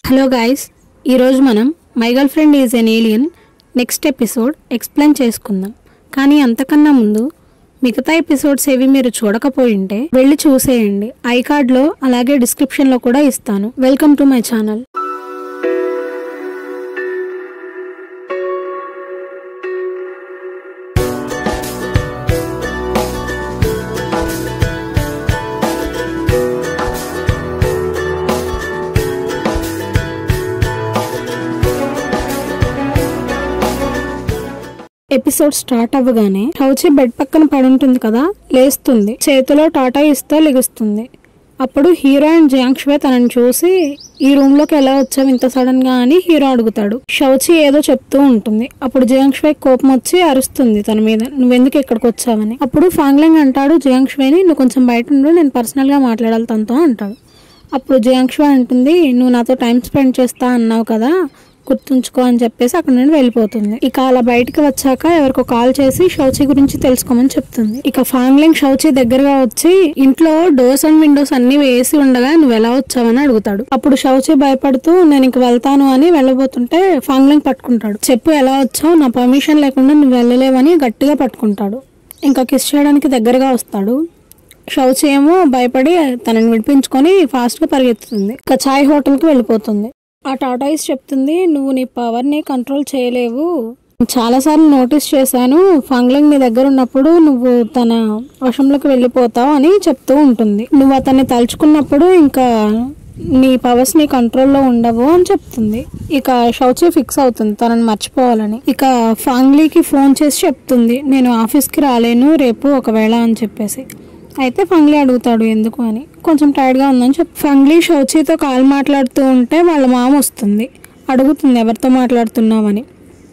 Hello guys, ఈరోజు మనం my girlfriend is an alien next episode explain చేసుకుందాం. కానీ అంతకన్నా ముందు మిగతా ఎపిసోడ్స్ ఏవి మీరు చూడకపోయింటే వెళ్ళి చూసేయండి. ఐ కార్డ్లో అలాగే డిస్క్రిప్షన్లో కూడా ఇస్తాను. Welcome to my channel. Episode start అవ్వగానే షౌచి బెడ్ పక్కన పడి ఉంటుంది కదా, లేస్తుంది. చేతిలో టాటా ఇస్తే లెగుస్తుంది. అప్పుడు హీరో అండ్ జాంగ్ తనని చూసి ఈ రూమ్ లోకి ఎలా వచ్చావు ఇంత సడన్ గా అని హీరో అడుగుతాడు. షౌచి ఏదో చెప్తూ ఉంటుంది. అప్పుడు జాంగ్ కోపం వచ్చి అరుస్తుంది తన మీద, నువ్వెందుకు ఇక్కడికి వచ్చావని. అప్పుడు ఫాంగ్లింగ్ అంటాడు జాంగ్ ని, నువ్వు కొంచెం బయట ఉండు, నేను పర్సనల్ గా మాట్లాడాలి తనతో అంటాడు. అప్పుడు జాంగ్ అంటుంది, నువ్వు నాతో టైం స్పెండ్ చేస్తా అన్నావు కదా, గుర్తుంచుకో అని చెప్పేసి అక్కడ నుండి వెళ్ళిపోతుంది. ఇక అలా బయటకు వచ్చాక ఎవరికో కాల్ చేసి షౌచి గురించి తెలుసుకోమని చెప్తుంది. ఇక ఫాంగ్లింగ్ షౌచి దగ్గరగా వచ్చి ఇంట్లో డోర్స్ అండ్ విండోస్ అన్ని వేసి ఉండగా నువ్వు ఎలా వచ్చావని అడుగుతాడు. అప్పుడు షౌచి భయపడుతూ నేను ఇంక వెళ్తాను అని వెళ్ళబోతుంటే ఫాంగ్లింగ్ పట్టుకుంటాడు. చెప్పు ఎలా వచ్చావు, నా పర్మిషన్ లేకుండా నువ్వు వెళ్ళలేవని గట్టిగా పట్టుకుంటాడు. ఇంకా కిస్ చేయడానికి దగ్గరగా వస్తాడు. షౌచి ఏమో భయపడి తనని విడిపించుకొని ఫాస్ట్ గా పరిగెత్తుతుంది. ఇక చాయ్ హోటల్ కి వెళ్ళిపోతుంది. ఆ టాటాయిస్ చెప్తుంది, నువ్వు నీ పవర్ ని కంట్రోల్ చేయలేవు, చాలా సార్లు నోటీస్ చేశాను, ఫాంగ్లింగ్ నీ దగ్గర ఉన్నప్పుడు నువ్వు తన వశంలోకి వెళ్ళిపోతావు అని చెప్తూ ఉంటుంది. నువ్వు అతన్ని తలుచుకున్నప్పుడు ఇంకా నీ పవర్స్ నీ కంట్రోల్లో ఉండవు అని చెప్తుంది. ఇక షౌచి ఫిక్స్ అవుతుంది తనని మర్చిపోవాలని. ఇక ఫాంగ్లీకి ఫోన్ చేసి చెప్తుంది, నేను ఆఫీస్కి రాలేను రేపు ఒకవేళ అని చెప్పేసి. అయితే ఫంగ్లీ అడుగుతాడు ఎందుకు అని. కొంచెం టైర్డ్గా ఉందని చెప్పి ఫంగ్లీ షౌచితో కాల్ మాట్లాడుతూ ఉంటే వాళ్ళ మామ వస్తుంది. అడుగుతుంది ఎవరితో మాట్లాడుతున్నావని.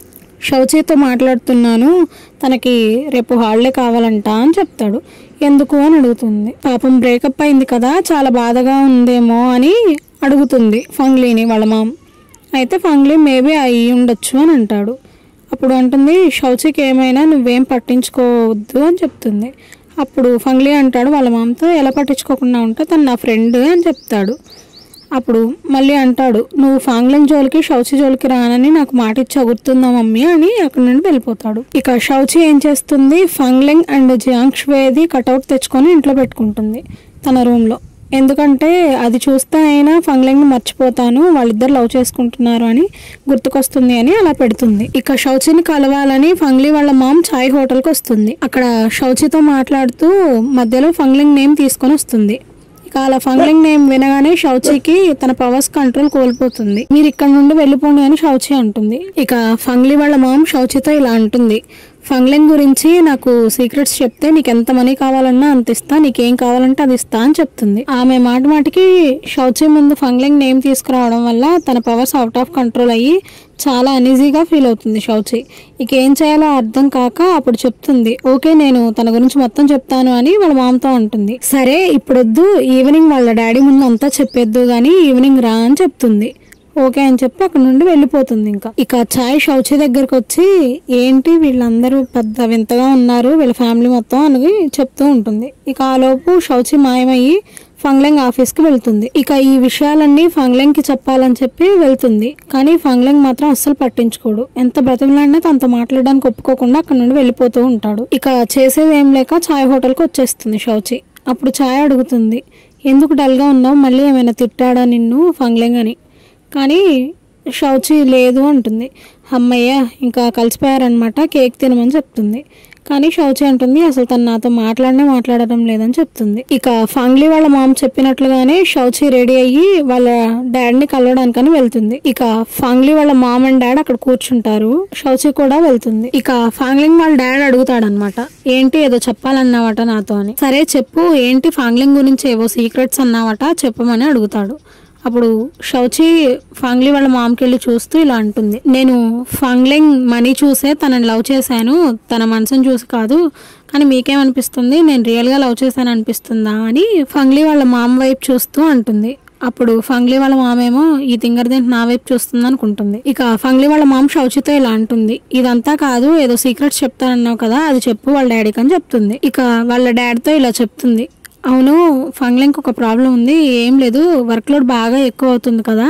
షౌచితో మాట్లాడుతున్నాను, తనకి రేపు హాలిడే కావాలంట అని చెప్తాడు. ఎందుకు అని అడుగుతుంది. పాపం బ్రేకప్ అయింది కదా, చాలా బాధగా ఉందేమో అని అడుగుతుంది ఫంగ్లీని వాళ్ళ మామ. అయితే ఫంగ్లీ మేబీ అయి ఉండొచ్చు అని అంటాడు. అప్పుడు అంటుంది, షౌచికి ఏమైనా నువ్వేం పట్టించుకోవద్దు అని చెప్తుంది. అప్పుడు ఫంగ్లీ అంటాడు వాళ్ళ మామతో, ఎలా పట్టించుకోకుండా ఉంటే తను నా ఫ్రెండ్ అని చెప్తాడు. అప్పుడు మళ్ళీ అంటాడు, నువ్వు ఫాంగ్లింగ్ జోలికి షౌచి జోలికి రానని నాకు మాట ఇచ్చా గుర్తుందా మమ్మీ అని అక్కడి నుండి వెళ్ళిపోతాడు. ఇక షౌచి ఏం చేస్తుంది, Fangling and Zhang the cutout తెచ్చుకొని ఇంట్లో పెట్టుకుంటుంది తన రూమ్ లో. ఎందుకంటే అది చూస్తే అయినా ఫంగ్లింగ్ ని మర్చిపోతాను, వాళ్ళిద్దరు లవ్ చేసుకుంటున్నారు అని గుర్తుకొస్తుంది అని అలా పెడుతుంది. ఇక షౌచిని కలవాలని ఫంగ్లీ వాళ్ళ మామ్ చాయ్ హోటల్ కి వస్తుంది. అక్కడ షౌచితో మాట్లాడుతూ మధ్యలో ఫంగ్లింగ్ నేమ్ తీసుకొని వస్తుంది. ఇక అలా ఫంగ్లింగ్ నేమ్ వినగానే షౌచికి తన పవర్స్ కంట్రోల్ కోల్పోతుంది. మీరు ఇక్కడ నుండి వెళ్ళిపోండి అని షౌచి అంటుంది. ఇక ఫంగ్లీ వాళ్ళ మామ్ షౌచితో ఇలా అంటుంది, ఫంగ్లింగ్ గురించి నాకు సీక్రెట్స్ చెప్తే నీకు ఎంత మనీ కావాలన్నా అంత ఇస్తా, నీకేం కావాలంటే అది ఇస్తా అని చెప్తుంది. ఆమె మాటికి షౌచి ముందు ఫంగ్లింగ్ నేమ్ తీసుకురావడం వల్ల తన పవర్స్ అవుట్ ఆఫ్ కంట్రోల్ అయ్యి చాలా అనీజీగా ఫీల్ అవుతుంది షౌచి. ఇక ఏం చేయాలో అర్థం కాక అప్పుడు చెప్తుంది, ఓకే నేను తన గురించి మొత్తం చెప్తాను అని వాళ్ళ మామతో ఉంటుంది. సరే ఇప్పుడొద్దు, ఈవినింగ్ వాళ్ళ డాడీ ముందు అంతా చెప్పేద్దు గానీ ఈవినింగ్ రా అని చెప్తుంది. ఓకే అని చెప్పి అక్కడ నుండి వెళ్ళిపోతుంది. ఇక చాయ్ షౌచి దగ్గరకు వచ్చి ఏంటి వీళ్ళందరూ పెద్ద వింతగా ఉన్నారు, వీళ్ళ ఫ్యామిలీ మొత్తం అని చెప్తూ ఉంటుంది. ఇక ఆ లోపు షౌచి మాయమయ్యి ఫంగ్లింగ్ ఆఫీస్ కి వెళ్తుంది. ఇక ఈ విషయాలన్నీ ఫంగ్లింగ్ కి చెప్పాలని చెప్పి వెళ్తుంది. కానీ ఫంగ్లింగ్ మాత్రం అస్సలు పట్టించుకోడు. ఎంత బ్రతిమలాడినా తనతో మాట్లాడడానికి ఒప్పుకోకుండా అక్కడ నుండి వెళ్ళిపోతూ ఉంటాడు. ఇక చేసేది ఏం లేక చాయ్ హోటల్ కి వచ్చేస్తుంది షౌచి. అప్పుడు చాయ్ అడుగుతుంది, ఎందుకు డల్ గా ఉన్నావు, మళ్ళీ ఏమైనా తిట్టాడా నిన్ను ఫంగ్లింగ్ అని. కానీ షౌచి లేదు అంటుంది. అమ్మయ్య ఇంకా కలిసిపోయారనమాట, కేక్ తినమని చెప్తుంది. కానీ షౌచి అంటుంది అసలు తను నాతో మాట్లాడడం లేదని చెప్తుంది. ఇక ఫంగ్లీ వాళ్ళ మామ్ చెప్పినట్లుగానే షౌచి రెడీ అయ్యి వాళ్ళ డాడీని కలవడానికని వెళ్తుంది. ఇక ఫంగ్లీ వాళ్ళ మామ్ అండ్ డాడ్ అక్కడ కూర్చుంటారు. షౌచి కూడా వెళ్తుంది. ఇక ఫాంగ్లింగ్ వాళ్ళ డాడ్ అడుగుతాడనమాట, ఏంటి ఏదో చెప్పాలన్నావట నాతో అని. సరే చెప్పు, ఏంటి ఫాంగ్లింగ్ గురించి ఏవో సీక్రెట్స్ అన్నావట చెప్పమని అడుగుతాడు. అప్పుడు షౌచి ఫాంగ్లీ వాళ్ళ మామకి వెళ్ళి చూస్తూ ఇలా అంటుంది, నేను ఫాంగ్లింగ్ మనీ చూసే తనని లవ్ చేశాను, తన మనసును చూసి కాదు, కానీ మీకేమనిపిస్తుంది, నేను రియల్ గా లవ్ చేశాను అనిపిస్తుందా అని ఫాంగ్లీ వాళ్ళ మామ వైపు చూస్తూ అంటుంది. అప్పుడు ఫంగ్లీ వాళ్ళ మామేమో ఈ తింగరదేంటి నా వైపు చూస్తుంది అనుకుంటుంది. ఇక ఫంగ్లీ వాళ్ళ మామ షౌచితో ఇలా అంటుంది, ఇదంతా కాదు ఏదో సీక్రెట్స్ చెప్తానన్నావు కదా అది చెప్పు వాళ్ళ డాడీకి అని చెప్తుంది. ఇక వాళ్ళ డాడీతో ఇలా చెప్తుంది, అవును ఫంగ్లింగ్ ఒక ప్రాబ్లం ఉంది, ఏం లేదు వర్క్ లోడ్ బాగా ఎక్కువ అవుతుంది కదా,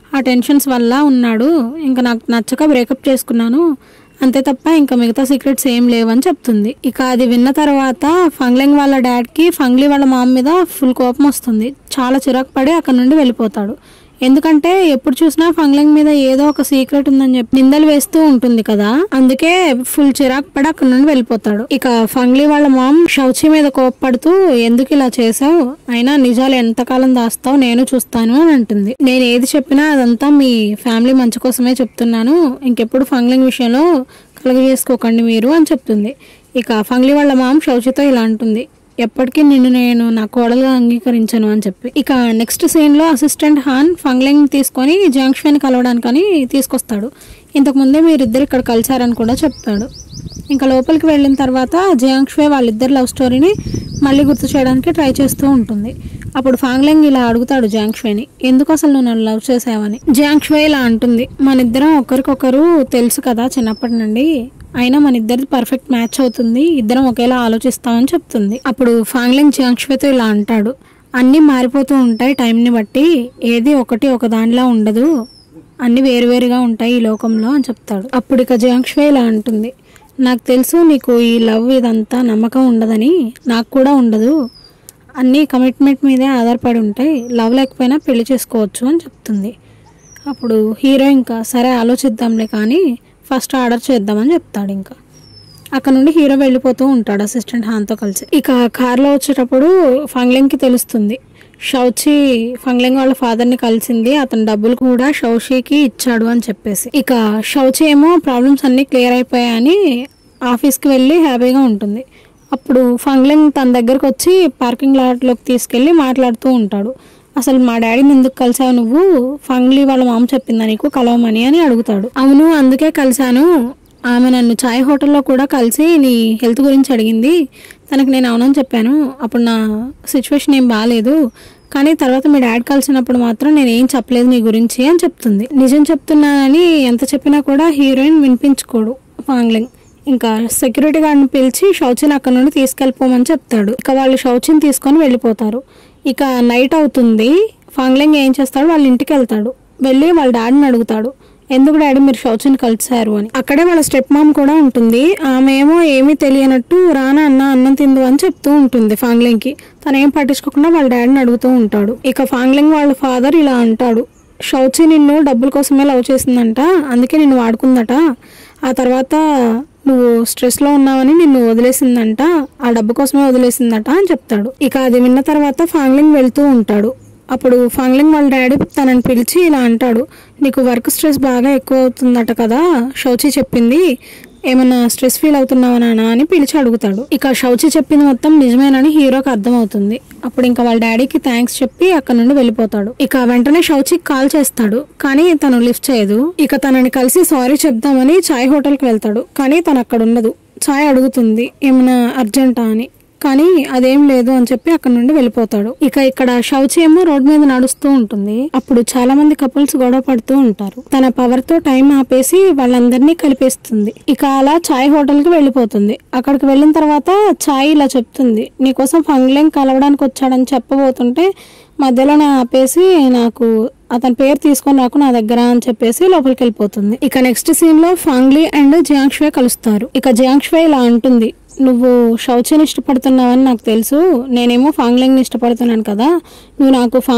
ఆ టెన్షన్స్ వల్ల ఉన్నాడు, ఇంకా నాకు నచ్చక బ్రేకప్ చేసుకున్నాను అంతే తప్ప ఇంకా మిగతా సీక్రెట్స్ ఏం లేవని చెప్తుంది. ఇక అది విన్న తర్వాత ఫంగ్లింగ్ వాళ్ళ డాడ్కి ఫంగ్లీ వాళ్ళ మామ్ మీద ఫుల్ కోపం వస్తుంది. చాలా చిరాకు పడి అక్కడ నుండి వెళ్ళిపోతాడు. ఎందుకంటే ఎప్పుడు చూసినా ఫంగ్లింగ్ మీద ఏదో ఒక సీక్రెట్ ఉందని చెప్పి నిందలు వేస్తూ ఉంటుంది కదా, అందుకే ఫుల్ చిరాకు పడి అక్కడ నుండి వెళ్ళిపోతాడు. ఇక ఫంగ్లీ వాళ్ళ మామ్ షౌచి మీద కోప్పడుతూ ఎందుకు ఇలా చేసావు, అయినా నిజాలు ఎంతకాలం దాస్తావు, నేను చూస్తాను అని అంటుంది. నేను ఏది చెప్పినా అదంతా మీ ఫ్యామిలీ మంచి కోసమే చెప్తున్నాను, ఇంకెప్పుడు ఫంగ్లింగ్ విషయంలో కలగజేసుకోకండి మీరు అని చెప్తుంది. ఇక ఫంగ్లీ వాళ్ళ మామ్ షౌచితో ఇలా అంటుంది, ఎప్పటికీ నిన్ను నేను నా కోడలుగా అంగీకరించను అని చెప్పి. ఇక నెక్స్ట్ సీన్ లో అసిస్టెంట్ హాన్ ఫంగ్లింగ్ తీసుకొని జాంగ్షువేని కలవడానికని తీసుకొస్తాడు. ఇంతకు ముందే మీరిద్దరు ఇక్కడ కలిశారని కూడా చెప్తాడు. ఇంకా లోపలికి వెళ్ళిన తర్వాత జాంగ్షువే వాళ్ళిద్దరు లవ్ స్టోరీని మళ్ళీ గుర్తు చేయడానికి ట్రై చేస్తూ ఉంటుంది. అప్పుడు ఫంగ్లింగ్ ఇలా అడుగుతాడు జాంగ్షువేని, ఎందుకు అసలు నువ్వు నన్ను లవ్ చేసావని. జాంగ్షువే ఇలా అంటుంది, మనిద్దరం ఒకరికొకరు తెలుసు కదా చిన్నప్పటి నుండి, అయినా మన ఇద్దరిది పర్ఫెక్ట్ మ్యాచ్ అవుతుంది, ఇద్దరం ఒకేలా ఆలోచిస్తామని చెప్తుంది. అప్పుడు ఫంగ్లింగ్ జాంగ్షువేతో ఇలా అంటాడు, అన్నీ మారిపోతూ ఉంటాయి టైంని బట్టి, ఏది ఒకటి ఒక దానిలా ఉండదు, అన్ని వేరువేరుగా ఉంటాయి ఈ లోకంలో అని చెప్తాడు. అప్పుడు ఇక జాంగ్షువే ఇలా అంటుంది, నాకు తెలుసు నీకు ఈ లవ్ ఇదంతా నమ్మకం ఉండదని, నాకు కూడా ఉండదు, అన్నీ కమిట్మెంట్ మీదే ఆధారపడి ఉంటాయి, లవ్ లేకపోయినా పెళ్లి చేసుకోవచ్చు అని చెప్తుంది. అప్పుడు హీరో ఇంకా సరే ఆలోచిద్దాంలే కానీ ఫస్ట్ ఆర్డర్ చేద్దామని చెప్తాడు. ఇంకా అక్కడ నుండి హీరో వెళ్ళిపోతూ ఉంటాడు అసిస్టెంట్ హాన్తో కలిసి. ఇక కార్లో వచ్చేటప్పుడు ఫంగ్లింగ్కి తెలుస్తుంది షౌచి ఫంగ్లింగ్ వాళ్ళ ఫాదర్ని కలిసింది, అతని డబ్బులు కూడా షౌషికి ఇచ్చాడు అని చెప్పేసి. ఇక షౌచి ఏమో ప్రాబ్లమ్స్ అన్నీ క్లియర్ అయిపోయాయని ఆఫీస్కి వెళ్ళి హ్యాపీగా ఉంటుంది. అప్పుడు ఫంగ్లింగ్ తన దగ్గరకు వచ్చి పార్కింగ్ లాట్లోకి తీసుకెళ్ళి మాట్లాడుతూ ఉంటాడు. అసలు మా డాడీని ఎందుకు కలిసావు నువ్వు, ఫంగ్లీ వాళ్ళ మామ చెప్పిందా నీకు కలవమని అని అడుగుతాడు. అవును అందుకే కలిశాను, ఆమె నన్ను చాయ్ హోటల్లో కూడా కలిసి నీ హెల్త్ గురించి అడిగింది, తనకు నేను అవునని చెప్పాను, అప్పుడు నా సిచ్యువేషన్ ఏం బాగాలేదు, కానీ తర్వాత మీ డాడీ కలిసినప్పుడు మాత్రం నేనేం చెప్పలేదు నీ గురించి అని చెప్తుంది. నిజం చెప్తున్నానని ఎంత చెప్పినా కూడా హీరోయిన్ వినిపించుకోడు ఫంగ్లింగ్. ఇంకా సెక్యూరిటీ గార్డ్ని పిలిచి షౌచిని అక్కడ నుండి తీసుకెళ్ళిపోమని చెప్తాడు. ఇక వాళ్ళు షౌచిని తీసుకొని వెళ్ళిపోతారు. ఇక నైట్ అవుతుంది. ఫంగ్లింగ్ ఏం చేస్తాడు, వాళ్ళ ఇంటికి వెళ్తాడు. వెళ్ళి వాళ్ళ డాడీని అడుగుతాడు, ఎందుకు డాడీ మీరు షౌచిని కలిసారు అని. అక్కడే వాళ్ళ స్టెప్ మామ్ కూడా ఉంటుంది. ఆమె ఏమో ఏమీ తెలియనట్టు రానా అన్నం తిందు అని చెప్తూ ఉంటుంది ఫంగ్లింగ్కి. తనేం పట్టించుకోకుండా వాళ్ళ డాడీని అడుగుతూ ఉంటాడు. ఇక ఫంగ్లింగ్ వాళ్ళ ఫాదర్ ఇలా అంటాడు, షౌచి నిన్ను డబ్బుల కోసమే లవ్ చేసిందంట, అందుకే నిన్ను వాడుకుందట, ఆ తర్వాత నువ్వు స్ట్రెస్లో ఉన్నావని నిన్ను వదిలేసిందంట, ఆ డబ్బు కోసమే వదిలేసిందట అని చెప్తాడు. ఇక అది విన్న తర్వాత ఫంగ్లింగ్ వెళ్తూ ఉంటాడు. అప్పుడు ఫంగ్లింగ్ వాళ్ళ డాడీ తనని పిలిచి ఇలా అంటాడు, నీకు వర్క్ స్ట్రెస్ బాగా ఎక్కువ అవుతుందట కదా, షౌచి చెప్పింది, ఏమన్నా స్ట్రెస్ ఫీల్ అవుతున్నావా నాన్న అని పిలిచి అడుగుతాడు. ఇక షౌచి చెప్పింది మొత్తం నిజమేనని హీరోకి అర్థమవుతుంది. అప్పుడు ఇంకా వాళ్ళ డాడీకి థ్యాంక్స్ చెప్పి అక్కడ నుండి వెళ్ళిపోతాడు. ఇక వెంటనే షౌచికి కాల్ చేస్తాడు, కానీ తను లిఫ్ట్ చేయదు. ఇక తనని కలిసి సారీ చెప్దామని చాయ్ హోటల్కి వెళ్తాడు, కానీ తను అక్కడ ఉండదు. చాయ్ అడుగుతుంది ఏమైనా అర్జెంటా అని, కానీ అదేం లేదు అని చెప్పి అక్కడ నుండి వెళ్ళిపోతాడు. ఇక ఇక్కడ షౌచి ఏమో రోడ్ మీద నడుస్తూ ఉంటుంది. అప్పుడు చాలా మంది కపుల్స్ గొడవ పడుతూ ఉంటారు. తన పవర్ తో టైం ఆపేసి వాళ్ళందరినీ కలిపేస్తుంది. ఇక అలా చాయ్ హోటల్ కి వెళ్ళిపోతుంది. అక్కడికి వెళ్ళిన తర్వాత చాయ్ ఇలా చెప్తుంది, నీకోసం ఫంగ్లింగ్ కలవడానికి వచ్చాడని చెప్పబోతుంటే మధ్యలోనే ఆపేసి నాకు అతని పేరు తీసుకొని రాకు నా దగ్గర అని చెప్పేసి లోపలికి వెళ్ళిపోతుంది. ఇక నెక్స్ట్ సీన్ లో ఫంగ్లీ అండ్ జాంగ్షువే కలుస్తారు. ఇక జాంగ్షువే ఇలా అంటుంది, నువ్వు షౌచిని ఇష్టపడుతున్నావని నాకు తెలుసు, నేనేమో ఫంగ్లింగ్ని ఇష్టపడుతున్నాను కదా, నువ్వు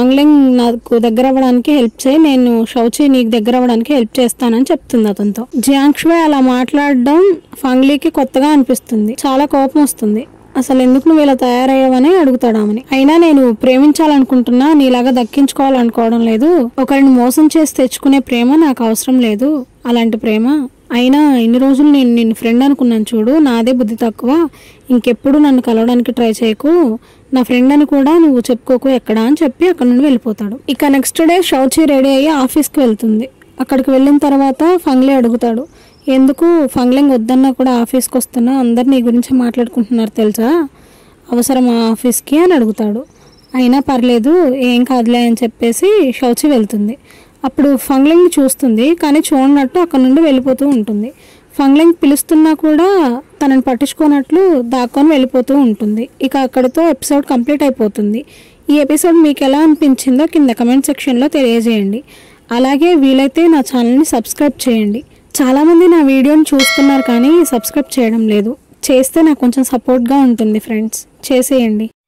నాకు దగ్గర అవ్వడానికి హెల్ప్ చేయి, నేను షౌచి నీకు దగ్గర అవ్వడానికి హెల్ప్ చేస్తానని చెప్తుంది అతనితో. జాంగ్షువే అలా మాట్లాడడం ఫంగ్లీకి కొత్తగా అనిపిస్తుంది. చాలా కోపం వస్తుంది. అసలు ఎందుకు నువ్వు ఇలా తయారయ్యావని అడుగుతాడు ఆమెని. అయినా నేను ప్రేమించాలనుకుంటున్నా, నీలాగా దక్కించుకోవాలనుకోవడం లేదు, ఒకరిని మోసం చేసి తెచ్చుకునే ప్రేమ నాకు అవసరం లేదు, అలాంటి ప్రేమ. అయినా ఇన్ని రోజులు నేను నిన్ను ఫ్రెండ్ అనుకున్నాను చూడు, నాదే బుద్ధి తక్కువ, ఇంకెప్పుడు నన్ను కలవడానికి ట్రై చేయకు, నా ఫ్రెండ్ అని కూడా నువ్వు చెప్పుకోకు ఎక్కడా అని చెప్పి అక్కడ నుండి వెళ్ళిపోతాడు. ఇక నెక్స్ట్ డే షౌచి రెడీ అయ్యి ఆఫీస్కి వెళ్తుంది. అక్కడికి వెళ్ళిన తర్వాత ఫంగ్లీ అడుగుతాడు, ఎందుకు ఫంగ్లింగ్ వద్దన్నా కూడా ఆఫీస్కి వస్తున్నా, అందరు నీ గురించి మాట్లాడుకుంటున్నారు తెలుసా, అవసరమా ఆఫీస్కి అని అడుగుతాడు. అయినా పర్లేదు ఏం కాదులే అని చెప్పేసి షౌచి వెళ్తుంది. అప్పుడు ఫంగ్లింగ్ చూస్తుంది, కానీ చూడనట్టు అక్కడ నుండి వెళ్ళిపోతూ ఉంటుంది. ఫంగ్లింగ్ పిలుస్తున్నా కూడా తనని పట్టించుకోనట్లు దాక్కొని వెళ్ళిపోతూ ఉంటుంది. ఇక అక్కడితో ఎపిసోడ్ కంప్లీట్ అయిపోతుంది. ఈ ఎపిసోడ్ మీకు ఎలా అనిపించిందో కింద కమెంట్ సెక్షన్లో తెలియజేయండి. అలాగే వీలైతే నా ఛానల్ని సబ్స్క్రైబ్ చేయండి. చాలామంది నా వీడియోని చూస్తున్నారు కానీ సబ్స్క్రైబ్ చేయడం లేదు. చేస్తే నాకు కొంచెం సపోర్ట్గా ఉంటుంది ఫ్రెండ్స్, చేసేయండి.